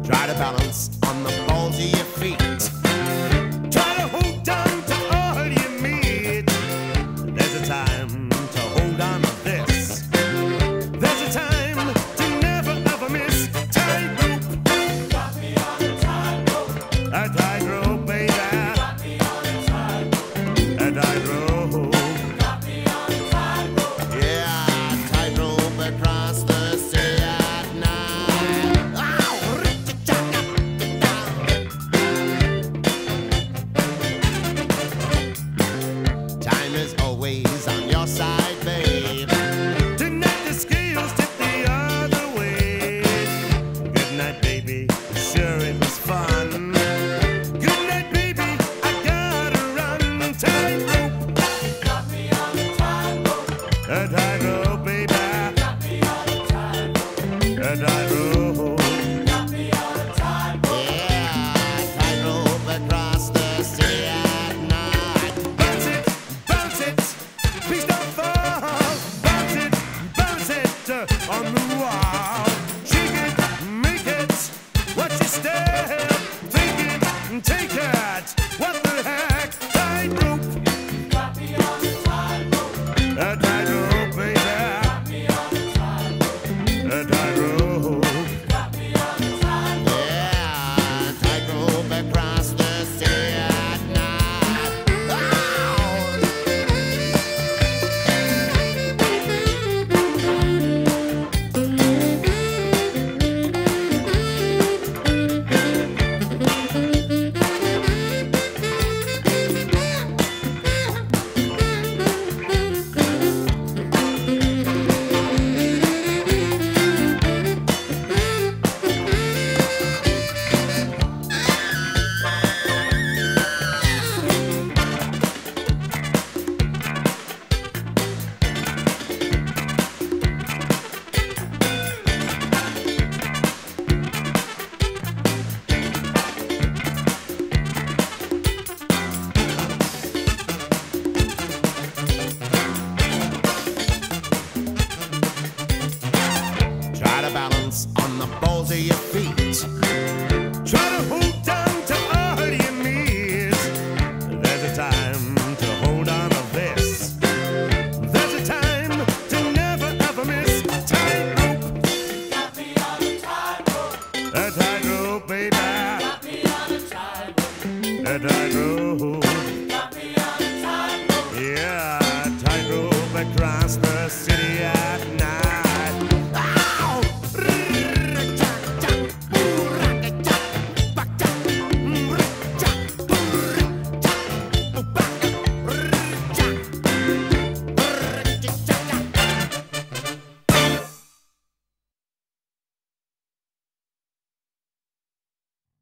Try to balance on the balls of your feet. Try to hold on to all you meet. There's a time to hold on to this. There's a time to never ever miss. Tightrope. Got me on a tightrope. A tightrope, baby. Got me on a tightrope. A tightrope. Got me on a tightrope. Yeah, tightrope across the sea at night. Time is always on your side, babe. Tonight the scales tip the other way. Good night, baby. Sure it was fun. Good night, baby. I gotta run. Tightrope. Got me on a tightrope. A tightrope, baby. Got me on a tightrope. A tightrope. Got me on a tightrope. Yeah, tightrope across the sea at night. Bounce it, please don't fall. Bounce it on the wall. Shake it, make it, watch your step. Take it, take it, what the heck? Tightrope. Got me on a tightrope. A tightrope, baby. Got me on a tightrope. A tightrope. Got me on a tightrope. Yeah, tightrope across the sea at night. Try to balance on the balls of your feet. Try to hold on to all you meet. There's a time to hold on to this. There's a time to never ever miss. Tightrope. Got me on a tightrope. A tightrope, baby. Got me on a tightrope. A tightrope.